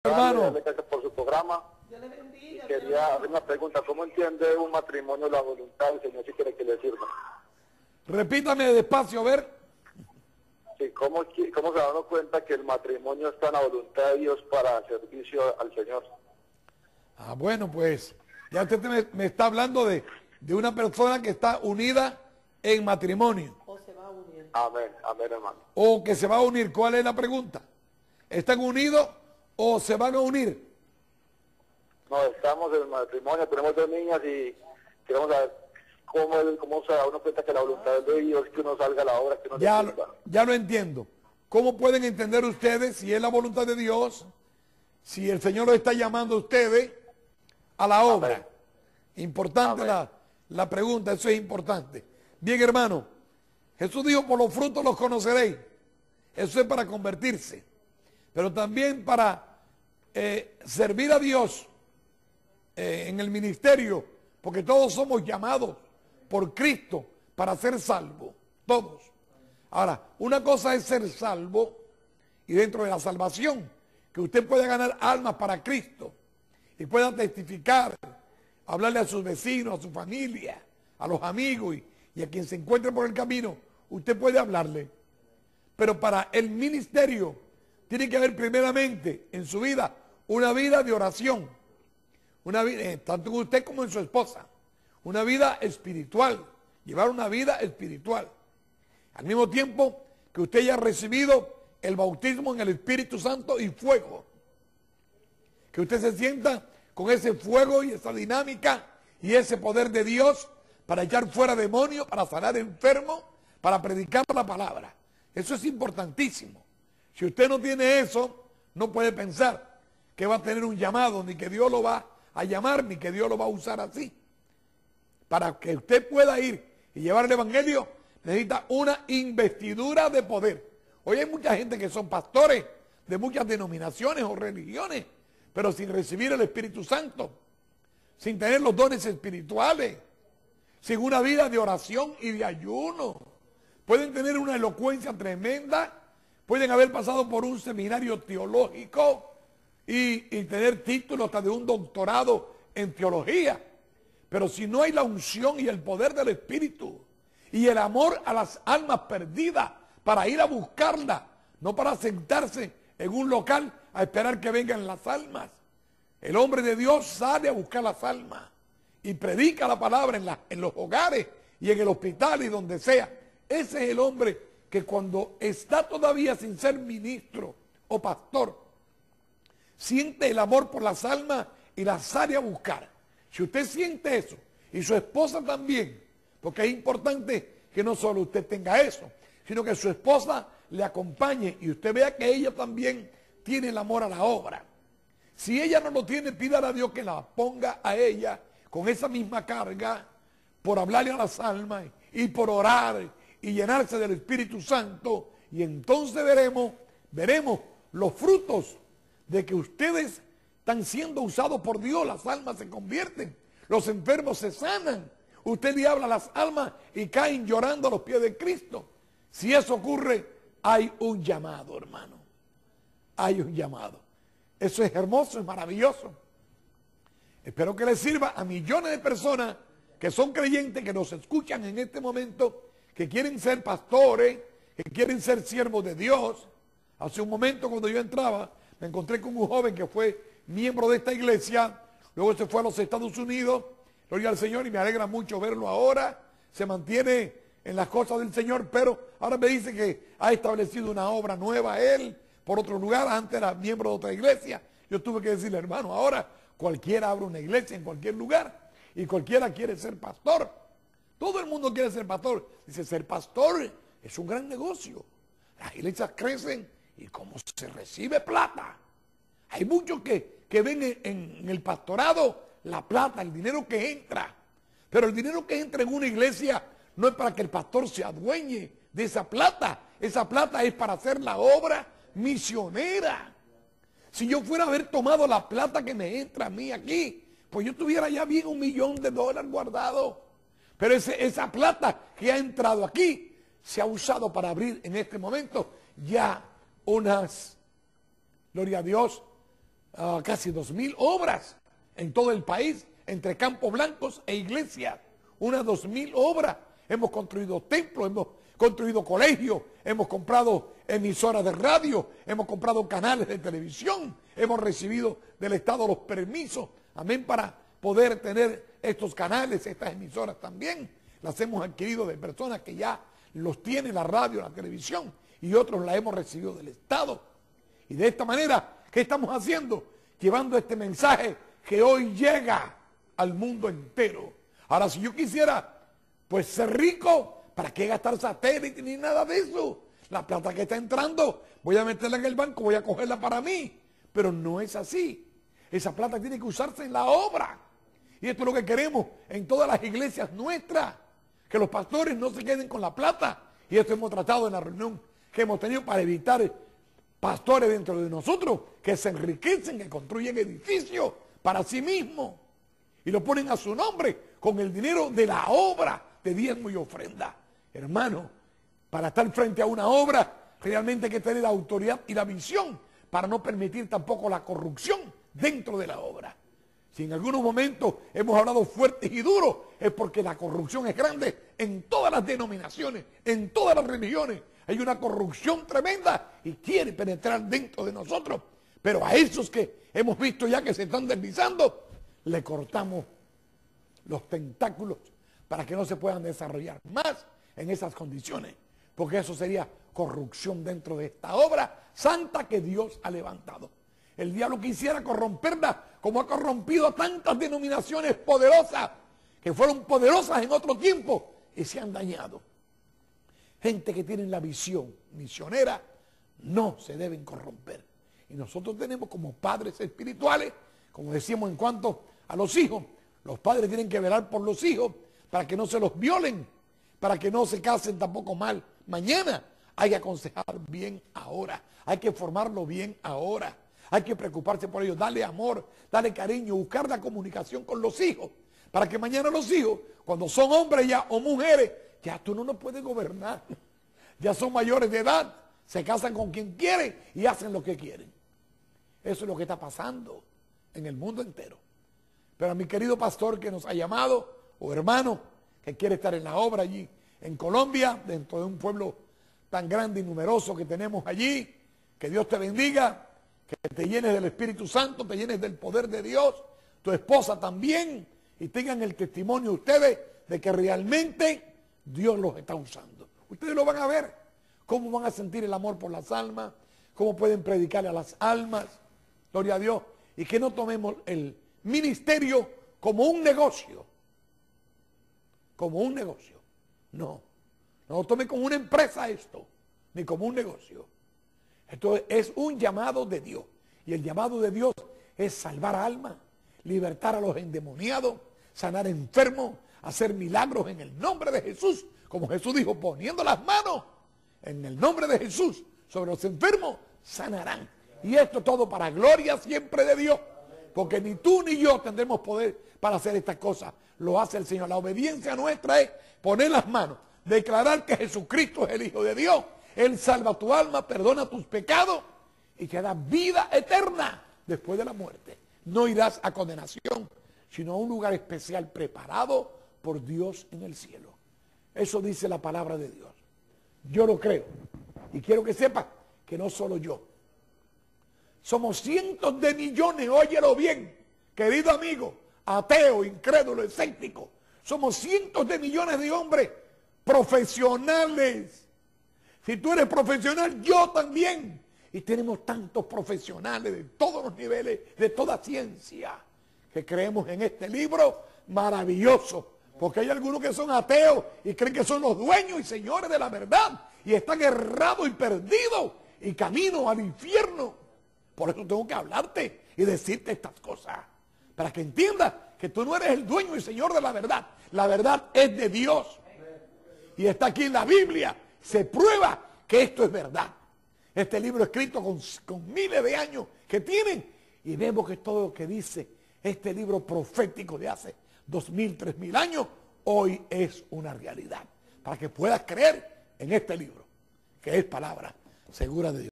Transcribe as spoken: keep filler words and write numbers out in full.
Hermano, darle gracias por su programa. Y quería hacer una pregunta: ¿cómo entiende un matrimonio la voluntad del Señor si quiere que le sirva? repítame despacio, a ver. Sí, ¿cómo, ¿cómo se da uno cuenta que el matrimonio está en la voluntad de Dios para servicio al Señor? Ah, bueno, pues ya usted me, me está hablando de, de una persona que está unida en matrimonio. O se va a unir. Amén, amén, hermano. O que se va a unir. ¿Cuál es la pregunta? ¿Están unidos o se van a unir? No, estamos en matrimonio, tenemos dos niñas y queremos saber cómo, el, cómo se da uno cuenta que la voluntad es de Dios, que uno salga a la obra, que uno Ya, le sirva. ya lo entiendo. ¿Cómo pueden entender ustedes si es la voluntad de Dios, si el Señor los está llamando a ustedes a la obra? Amén. Importante la, la pregunta, eso es importante. Bien, hermano, Jesús dijo, por los frutos los conoceréis. Eso es para convertirse, pero también para eh, servir a Dios eh, en el ministerio, porque todos somos llamados por Cristo para ser salvos, todos. Ahora, una cosa es ser salvo y dentro de la salvación, que usted pueda ganar almas para Cristo y pueda testificar, hablarle a sus vecinos, a su familia, a los amigos y, y a quien se encuentre por el camino, usted puede hablarle. Pero para el ministerio tiene que haber primeramente en su vida una vida de oración, una vida, eh, tanto en usted como en su esposa, una vida espiritual, llevar una vida espiritual. Al mismo tiempo que usted haya recibido el bautismo en el Espíritu Santo y fuego. Que usted se sienta con ese fuego y esa dinámica y ese poder de Dios para echar fuera demonios, para sanar enfermos, para predicar la palabra. Eso es importantísimo. Si usted no tiene eso, no puede pensar que va a tener un llamado, ni que Dios lo va a llamar, ni que Dios lo va a usar así. Para que usted pueda ir y llevar el evangelio, necesita una investidura de poder. Hoy hay mucha gente que son pastores de muchas denominaciones o religiones, pero sin recibir el Espíritu Santo, sin tener los dones espirituales, sin una vida de oración y de ayuno. Pueden tener una elocuencia tremenda, pueden haber pasado por un seminario teológico y, y tener títulos hasta de un doctorado en teología. Pero si no hay la unción y el poder del Espíritu y el amor a las almas perdidas para ir a buscarlas, no para sentarse en un local a esperar que vengan las almas. El hombre de Dios sale a buscar las almas y predica la palabra en, la, en los hogares y en el hospital y donde sea. Ese es el hombre que cuando está todavía sin ser ministro o pastor, siente el amor por las almas y las sale a buscar. Si usted siente eso, y su esposa también, porque es importante que no solo usted tenga eso, sino que su esposa le acompañe y usted vea que ella también tiene el amor a la obra. Si ella no lo tiene, pídale a Dios que la ponga a ella con esa misma carga por hablarle a las almas y por orar y llenarse del Espíritu Santo, y entonces veremos, veremos los frutos de que ustedes están siendo usados por Dios. Las almas se convierten, los enfermos se sanan, usted le habla a las almas y caen llorando a los pies de Cristo. Si eso ocurre, hay un llamado, hermano, hay un llamado. Eso es hermoso, es maravilloso. Espero que les sirva a millones de personas que son creyentes, que nos escuchan en este momento, que quieren ser pastores, que quieren ser siervos de Dios. Hace un momento cuando yo entraba, me encontré con un joven que fue miembro de esta iglesia, luego se fue a los Estados Unidos, gloria al Señor, y me alegra mucho verlo ahora, se mantiene en las cosas del Señor, pero ahora me dice que ha establecido una obra nueva él, por otro lugar. Antes era miembro de otra iglesia. Yo tuve que decirle, hermano, ahora cualquiera abre una iglesia en cualquier lugar, y cualquiera quiere ser pastor. Todo el mundo quiere ser pastor. Dice, ser pastor es un gran negocio. Las iglesias crecen y como se recibe plata. Hay muchos que, que ven en, en el pastorado la plata, el dinero que entra. Pero el dinero que entra en una iglesia no es para que el pastor se adueñe de esa plata. Esa plata es para hacer la obra misionera. Si yo fuera a haber tomado la plata que me entra a mí aquí, pues yo tuviera ya bien un millón de dólares guardado. Pero ese, esa plata que ha entrado aquí se ha usado para abrir en este momento ya unas, gloria a Dios, uh, casi dos mil obras en todo el país, entre campos blancos e iglesias. Unas dos mil obras. Hemos construido templos, hemos construido colegios, hemos comprado emisoras de radio, hemos comprado canales de televisión, hemos recibido del Estado los permisos, amén, para poder tener estos canales, estas emisoras también. Las hemos adquirido de personas que ya los tienen, la radio, la televisión, y otros la hemos recibido del Estado. Y de esta manera, ¿qué estamos haciendo? Llevando este mensaje que hoy llega al mundo entero. Ahora, si yo quisiera, pues, ser rico, ¿para qué gastar satélite ni nada de eso? La plata que está entrando, voy a meterla en el banco, voy a cogerla para mí. Pero no es así. Esa plata tiene que usarse en la obra. Y esto es lo que queremos en todas las iglesias nuestras. Que los pastores no se queden con la plata. Y esto hemos tratado en la reunión que hemos tenido para evitar pastores dentro de nosotros que se enriquecen, que construyen edificios para sí mismos. Y lo ponen a su nombre con el dinero de la obra de diezmo y ofrenda. Hermano, para estar frente a una obra, realmente hay que tener la autoridad y la visión para no permitir tampoco la corrupción dentro de la obra. Si en algunos momentos hemos hablado fuerte y duro, es porque la corrupción es grande en todas las denominaciones, en todas las religiones. Hay una corrupción tremenda y quiere penetrar dentro de nosotros. Pero a esos que hemos visto ya que se están deslizando, le cortamos los tentáculos para que no se puedan desarrollar más en esas condiciones, porque eso sería corrupción dentro de esta obra santa que Dios ha levantado. El diablo quisiera corromperla como ha corrompido a tantas denominaciones poderosas que fueron poderosas en otro tiempo y se han dañado. Gente que tiene la visión misionera no se deben corromper. Y nosotros tenemos como padres espirituales, como decimos en cuanto a los hijos, los padres tienen que velar por los hijos para que no se los violen, para que no se casen tampoco mal mañana. Hay que aconsejar bien ahora, hay que formarlo bien ahora, hay que preocuparse por ellos, darle amor, darle cariño, buscar la comunicación con los hijos, para que mañana los hijos, cuando son hombres ya o mujeres, ya tú no los puedes gobernar, ya son mayores de edad, se casan con quien quieren y hacen lo que quieren. Eso es lo que está pasando en el mundo entero. Pero a mi querido pastor que nos ha llamado, o hermano que quiere estar en la obra allí en Colombia, dentro de un pueblo tan grande y numeroso que tenemos allí, que Dios te bendiga, que te llenes del Espíritu Santo, te llenes del poder de Dios, tu esposa también, y tengan el testimonio ustedes de que realmente Dios los está usando. Ustedes lo van a ver, cómo van a sentir el amor por las almas, cómo pueden predicarle a las almas, gloria a Dios, y que no tomemos el ministerio como un negocio, como un negocio, no, no lo tome como una empresa esto, ni como un negocio. Esto es un llamado de Dios, y el llamado de Dios es salvar almas, libertar a los endemoniados, sanar enfermos, hacer milagros en el nombre de Jesús, como Jesús dijo, poniendo las manos en el nombre de Jesús sobre los enfermos, sanarán. Y esto todo para gloria siempre de Dios, porque ni tú ni yo tendremos poder para hacer estas cosas. Lo hace el Señor. La obediencia nuestra es poner las manos, declarar que Jesucristo es el Hijo de Dios. Él salva tu alma, perdona tus pecados y te da vida eterna después de la muerte. No irás a condenación, sino a un lugar especial preparado por Dios en el cielo. Eso dice la palabra de Dios. Yo lo creo. Y quiero que sepas que no solo yo. Somos cientos de millones, óyelo bien, querido amigo, ateo, incrédulo, escéptico. Somos cientos de millones de hombres profesionales. Si tú eres profesional, yo también. Y tenemos tantos profesionales de todos los niveles, de toda ciencia, que creemos en este libro maravilloso. Porque hay algunos que son ateos y creen que son los dueños y señores de la verdad. Y están errados y perdidos y camino al infierno. Por eso tengo que hablarte y decirte estas cosas. Para que entiendas que tú no eres el dueño y señor de la verdad. La verdad es de Dios. Y está aquí en la Biblia. Se prueba que esto es verdad. Este libro escrito con, con miles de años que tienen. Y vemos que todo lo que dice este libro profético de hace dos mil, tres mil años, hoy es una realidad. Para que puedas creer en este libro, que es palabra segura de Dios.